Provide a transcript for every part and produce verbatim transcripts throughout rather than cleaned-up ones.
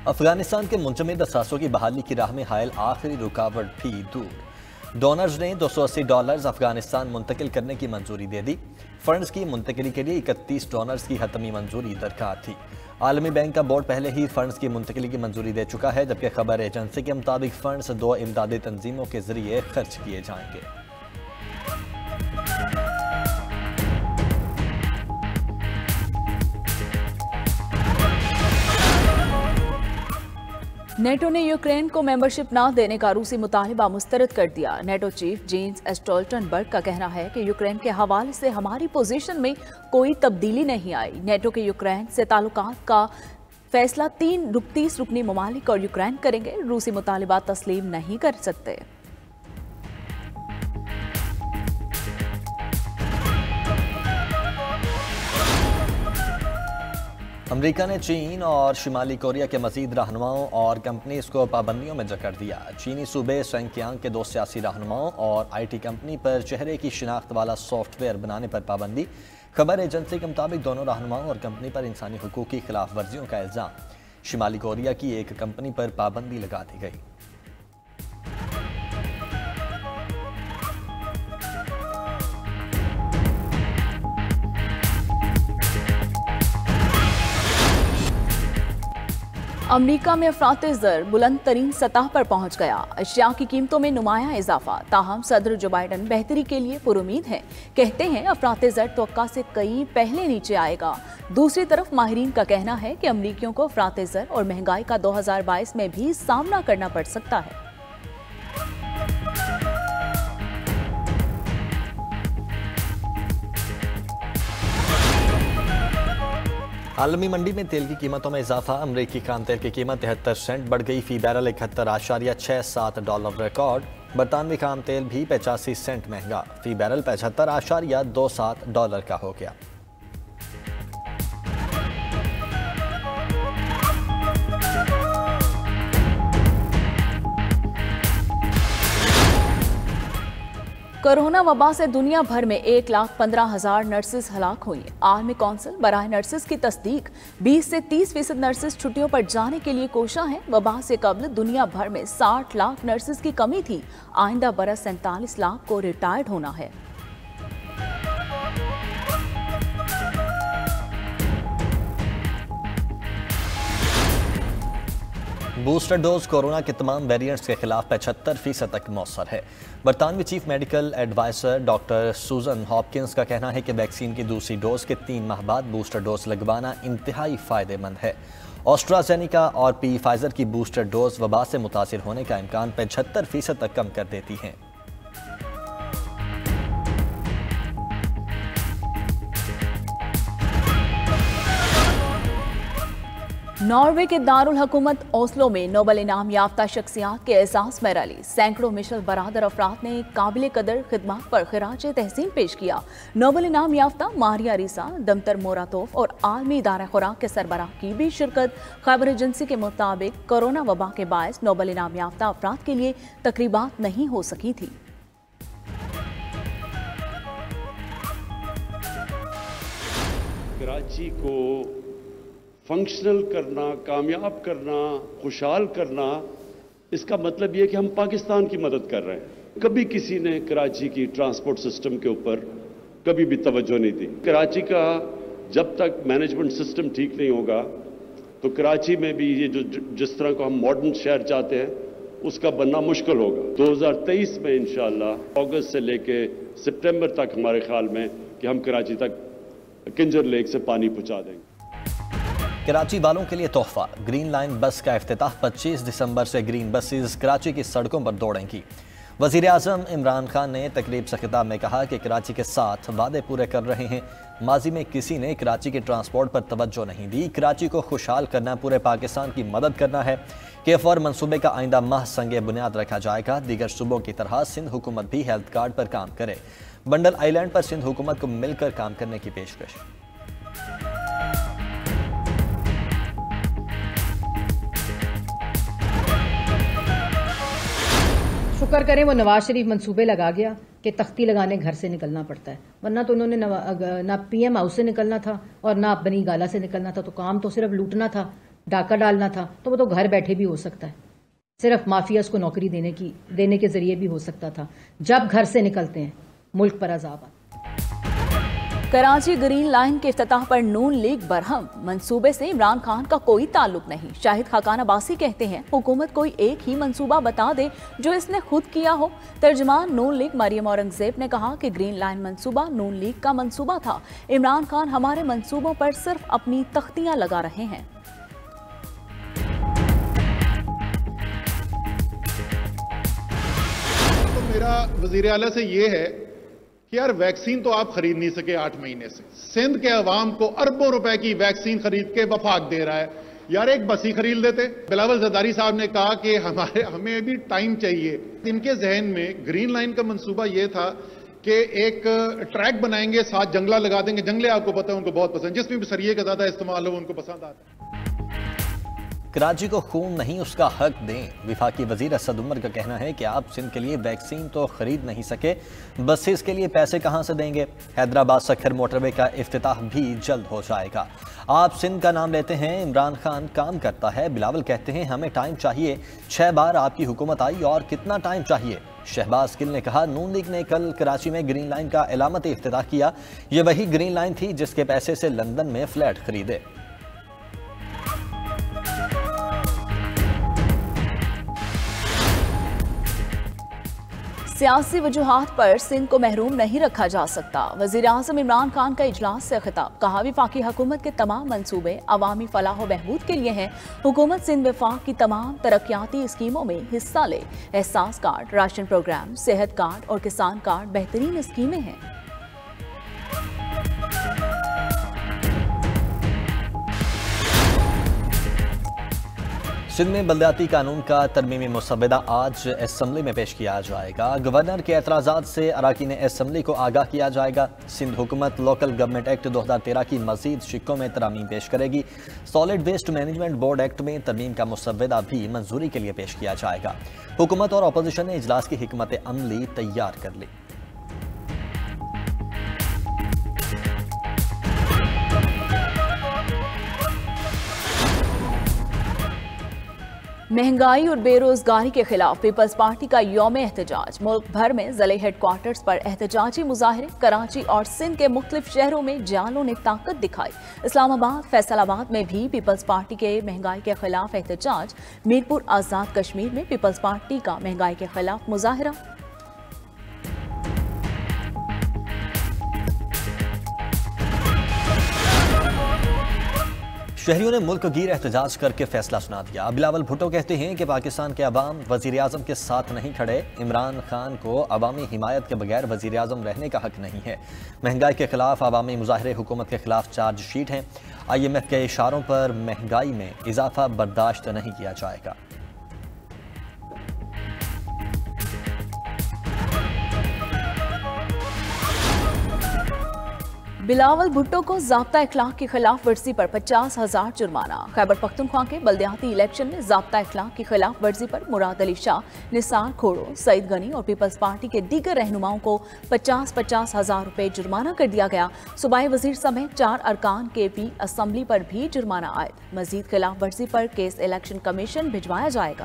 अफगानिस्तान के मुंजमद असासों की बहाली की राह में हायल आखिरी रुकावट भी दूर। डोनर्स ने दो सौ अस्सी डॉलर्स अफगानिस्तान मुंतकिल करने की मंजूरी दे दी। फंड्स की मुंतकिली के लिए इकतीस डोनर्स की हतमी मंजूरी दरकार थी। आलमी बैंक का बोर्ड पहले ही फंड्स की मुंतकिली की मंजूरी दे चुका है, जबकि खबर एजेंसी के मुताबिक फंड्स दो इमदादी तंजीमों के जरिए खर्च किए जाएंगे। नेटो ने यूक्रेन को मेंबरशिप न देने का रूसी मुतालिबा मुस्तरद कर दिया। नेटो चीफ जेन्स स्टोल्टनबर्ग का कहना है कि यूक्रेन के हवाले से हमारी पोजीशन में कोई तब्दीली नहीं आई। नेटो के यूक्रेन से ताल्लुकात का फैसला तीन तीस रुकनी ममालिक और यूक्रेन करेंगे। रूसी मुतालिबा तस्लीम नहीं कर सकते। अमेरिका ने चीन और शिमाली कोरिया के मजीद रहनुमाओं और कंपनीज को पाबंदियों में जकड़ दिया। चीनी सूबे सेंकियांग के दो सियासी रहनुमाओं और आई टी कंपनी पर चेहरे की शिनाख्त वाला सॉफ्टवेयर बनाने पर पाबंदी। खबर एजेंसी के मुताबिक दोनों रहनुमाओं और कंपनी पर इंसानी हुकूक की खिलाफ वर्जियों का इल्ज़ाम। शिमाली कोरिया की एक कंपनी पर पाबंदी लगा दी गई। अमरीका में अफराते ज़र बुलंद तरीन सतह पर पहुंच गया। अशिया की कीमतों में नुमाया इजाफा। ताहम सदर जो बाइडन बेहतरी के लिए पुरुमीद हैं। कहते हैं अफराते ज़र तवक्का से कई पहले नीचे आएगा। दूसरी तरफ माहिरीन का कहना है कि अमरीकियों को अफराते ज़र और महंगाई का दो हजार बाईस में भी सामना करना पड़ सकता है। आलमी मंडी में तेल की कीमतों में इजाफा। अमरीकी खाम तेल की कीमत तिहत्तर सेंट बढ़ गई। फी बैरल इकहत्तर आशारिया छः सात डॉलर रिकॉर्ड। बरतानवी खाम तेल भी पचासी सेंट महंगा। फी बैरल पचहत्तर आशारिया दो सात डॉलर का हो गया। कोरोना वबा से दुनिया भर में एक लाख पंद्रह हजार नर्सेज हलाक हुई। आलमी कौंसिल बराह नर्सेज की तस्दीक बीस से तीस फीसद नर्सेज छुट्टियों पर जाने के लिए कोशा हैं। वबा से कबल दुनिया भर में साठ लाख नर्सेज की कमी थी। आइंदा बरस सैंतालीस लाख को रिटायर्ड होना है। बूस्टर डोज कोरोना के तमाम वेरिएंट्स के खिलाफ पचहत्तर फीसद तक मौसर है। बरतानवी chief medical adviser doctor Susan Hopkins का कहना है कि वैक्सीन की दूसरी डोज के तीन माह बाद बूस्टर डोज लगवाना इंतहाई फायदेमंद है। ऑस्ट्राजेनिका और पी फाइजर की बूस्टर डोज वबा से मुतासिर होने का इम्कान पचहत्तर फीसद तक कम कर देती हैं। नॉर्वे के दारुल हुकूमत ओस्लो में नोबल इनाम याफ्ता शख्सियात के एजाज में रैली। सैकड़ों मिशल बरादर अफराद ने काबिल कदर खिदमत पर खिराज तहसीन पेश किया। नोबल इनाम याफ्ता मारिया रीसा, दमतर मोरातोफ और आलमी इदारा खुराक के सरबराह की भी शिरकत। खबर एजेंसी के मुताबिक कोरोना वबा के बायस नोबल इनाम याफ्ता अफराद के लिए तकरीबात नहीं हो सकी थी। कराची को फंक्शनल करना, कामयाब करना, खुशहाल करना, इसका मतलब यह कि हम पाकिस्तान की मदद कर रहे हैं। कभी किसी ने कराची की ट्रांसपोर्ट सिस्टम के ऊपर कभी भी तवज्जो नहीं दी। कराची का जब तक मैनेजमेंट सिस्टम ठीक नहीं होगा तो कराची में भी ये जो जिस तरह को हम मॉडर्न शहर चाहते हैं उसका बनना मुश्किल होगा। दो हज़ार तेईस में इंशाअल्लाह अगस्त से लेके सितंबर तक हमारे ख्याल में कि हम कराची तक किंजर लेक से पानी पहुंचा देंगे। कराची वालों के लिए तोहफा। ग्रीन लाइन बस का इफ्तिताह पच्चीस दिसंबर से ग्रीन बसेस कराची की सड़कों पर दौड़ेंगी। वज़ीर आज़म इमरान खान ने तकरीब से खिताब में कहा कि कराची के साथ वादे पूरे कर रहे हैं। माजी में किसी ने कराची के ट्रांसपोर्ट पर तवज्जो नहीं दी। कराची को खुशहाल करना, पूरे पाकिस्तान की मदद करना है। के एफ और मनसूबे का आइंदा माह संगे बुनियाद रखा जाएगा। दीगर सूबों की तरह सिंध हुकूमत भी हेल्थ कार्ड पर काम करे। बंडल आइलैंड पर सिंध हुकूमत को मिलकर काम करने की पेशकश। शुक्र करें वो नवाज शरीफ मंसूबे लगा गया कि तख्ती लगाने घर से निकलना पड़ता है, वरना तो उन्होंने ना पीएम हाउस से निकलना था और ना बनी गाला से निकलना था। तो काम तो सिर्फ लूटना था, डाका डालना था तो वो तो घर बैठे भी हो सकता है, सिर्फ माफियाज को नौकरी देने की देने के जरिए भी हो सकता था। जब घर से निकलते हैं मुल्क पर अजाब आता। कराची ग्रीन लाइन के इफ्तिताह पर नून लीग बरहम, मंसूबे से इमरान खान का कोई ताल्लुक नहीं। शाहिद खाकान अब्बासी कहते हैं हुकूमत कोई एक ही मंसूबा बता दे जो इसने खुद किया हो। तर्जमान नून लीग मरियम औरंगजेब ने कहा कि ग्रीन लाइन मंसूबा नून लीग का मंसूबा था। इमरान खान हमारे मंसूबों पर सिर्फ अपनी तख्तियां लगा रहे हैं। तो मेरा वजीर आला से ये है कि यार वैक्सीन तो आप खरीद नहीं सके आठ महीने से, सिंध के अवाम को अरबों रुपए की वैक्सीन खरीद के वफाक दे रहा है। यार एक बस ही खरीद लेते। बिलावल जरदारी साहब ने कहा कि हमारे हमें भी टाइम चाहिए। इनके जहन में ग्रीन लाइन का मंसूबा यह था कि एक ट्रैक बनाएंगे, साथ जंगला लगा देंगे। जंगले आपको पता है उनको बहुत पसंद, जिसमें भी सरिये का ज्यादा इस्तेमाल हो उनको पसंद आता है। कराची को खून नहीं उसका हक दें। विफाकी वजीर असद उमर का कहना है कि आप सिंध के लिए वैक्सीन तो खरीद नहीं सके, बसेस के लिए पैसे कहां से देंगे। हैदराबाद सखर मोटरवे का इफ्तिताह भी जल्द हो जाएगा। आप सिंध का नाम लेते हैं, इमरान खान काम करता है। बिलावल कहते हैं हमें टाइम चाहिए, छह बार आपकी हुकूमत आई और कितना टाइम चाहिए। शहबाज गिल ने कहा नून लीग ने कल कराची में ग्रीन लाइन का एलामती इफ्तिताह किया। ये वही ग्रीन लाइन थी जिसके पैसे से लंदन में फ्लैट खरीदे। सियासी वजूहात पर सिंध को महरूम नहीं रखा जा सकता। वजीर आज़म इमरान खान का इजलास से खिताब, कहा विफाकी हुकूमत के तमाम मंसूबे अवामी फलाह व बहबूद के लिए हैं। हुकूमत सिंध विफाक की तमाम तरक्याती स्कीमों में हिस्सा ले। Ehsaas card, ration program, Sehat card और किसान कार्ड बेहतरीन स्कीमें हैं। सिंध में बलदियाती कानून का तरमीमी मुसव्वदा आज असम्बली में पेश किया जाएगा। गवर्नर के एतराज़ात से अराकीन असम्बली को आगाह किया जाएगा। सिंध हुकूमत लोकल गवर्नमेंट एक्ट दो हज़ार तेरह की मजीद शिक्कों में तरमीम पेश करेगी। Solid waste management board act में तरमीम का मुसव्वदा भी मंजूरी के लिए पेश किया जाएगा। हुकूमत और अपोजिशन ने इजलास की हिकमत अमली तैयार कर ली। महंगाई और बेरोजगारी के खिलाफ पीपल्स पार्टी का यौम एहतजाज। मुल्क भर में जिले हेडक्वार्टर्स पर एहतजाजी मुजाहरे। कराची और सिंध के मुख्तलिफ शहरों में जालों ने ताकत दिखाई। इस्लामाबाद, फैसलाबाद में भी पीपल्स पार्टी के महंगाई के खिलाफ एहतजाज। मीरपुर आजाद कश्मीर में पीपल्स पार्टी का महंगाई के खिलाफ मुजाहरा। शहरियों ने मुल्क गिर एहतजाज करके फैसला सुना दिया। बिलावल भुट्टो कहते हैं कि पाकिस्तान के अवाम वजीर आज़म के साथ नहीं खड़े। इमरान खान को अवामी हिमायत के बगैर वजीर आज़म रहने का हक नहीं है। महंगाई के खिलाफ अवामी मुजाहरे हुकूमत के खिलाफ चार्जशीट हैं। आई एम एफ के इशारों पर महंगाई में इजाफा बर्दाश्त नहीं किया जाएगा। बिलावल भुट्टो को ज़ाब्ता इखलाक की खिलाफ वर्जी पर पचास हजार जुर्माना। खैबर पख्तूनख्वा के बल्दियाती इलेक्शन में ज़ाब्ता इखलाक की खिलाफ वर्जी पर मुराद अली शाह, निसार खोड़ो, सईद गनी और पीपल्स पार्टी के दीगर रहनुमाओं को पचास पचास हजार रुपए जुर्माना कर दिया गया। सूबाई वजीर समेत चार अरकान के पी असम्बली पर भी जुर्माना आयद। मजीद खिलाफ वर्जी पर केस इलेक्शन कमीशन भिजवाया जाएगा।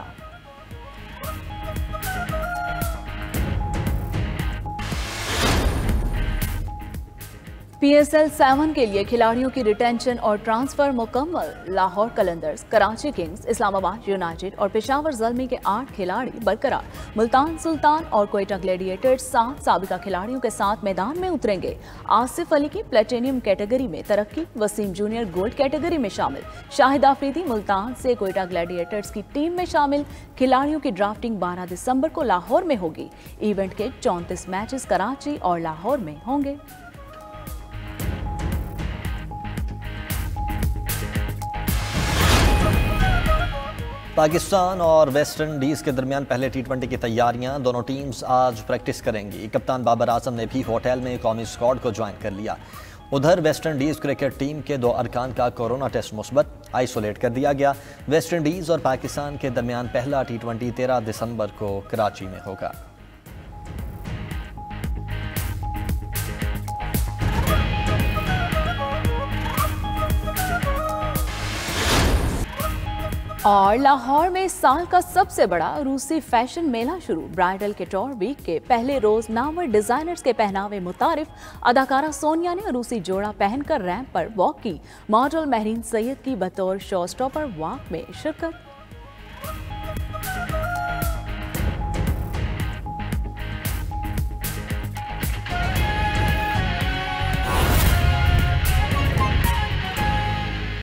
पी एस एल सेवन के लिए खिलाड़ियों की रिटेंशन और ट्रांसफर मुकम्मल। लाहौर कलंदर्स, कराची किंग्स, इस्लामाबाद यूनाइटेड और पेशावर ज़ल्मी के आठ खिलाड़ी बरकरार। मुल्तान सुल्तान और क्वेटा ग्लैडिएटर्स सात साबिका खिलाड़ियों के साथ मैदान में उतरेंगे। आसिफ अली की प्लेटिनियम कैटेगरी में तरक्की, वसीम जूनियर गोल्ड कैटेगरी में शामिल। शाहिद आफरीदी मुल्तान से क्वेटा ग्लैडिएटर्स की टीम में शामिल। खिलाड़ियों की ड्राफ्टिंग बारह दिसंबर को लाहौर में होगी। इवेंट के चौंतीस मैचेस कराची और लाहौर में होंगे। पाकिस्तान और वेस्ट इंडीज के दरमियान पहले टी ट्वेंटी की तैयारियां। दोनों टीम्स आज प्रैक्टिस करेंगी। कप्तान बाबर आजम ने भी होटल में कौमी स्क्वाड को ज्वाइन कर लिया। उधर वेस्ट इंडीज क्रिकेट टीम के दो अरकान का कोरोना टेस्ट मुस्बत, आइसोलेट कर दिया गया। वेस्ट इंडीज और पाकिस्तान के दरमियान पहला टी ट्वेंटी तेरह दिसंबर को कराची में होगा। और लाहौर में साल का सबसे बड़ा रूसी फैशन मेला शुरू। ब्राइडल कटोर वीक के पहले रोज नामवर डिजाइनर्स के पहनावे मुतारिफ अदाकारा सोनिया ने रूसी जोड़ा पहनकर रैंप पर वॉक की। मॉडल महरीन सैयद की बतौर शो स्टॉपर वॉक में शिरकत।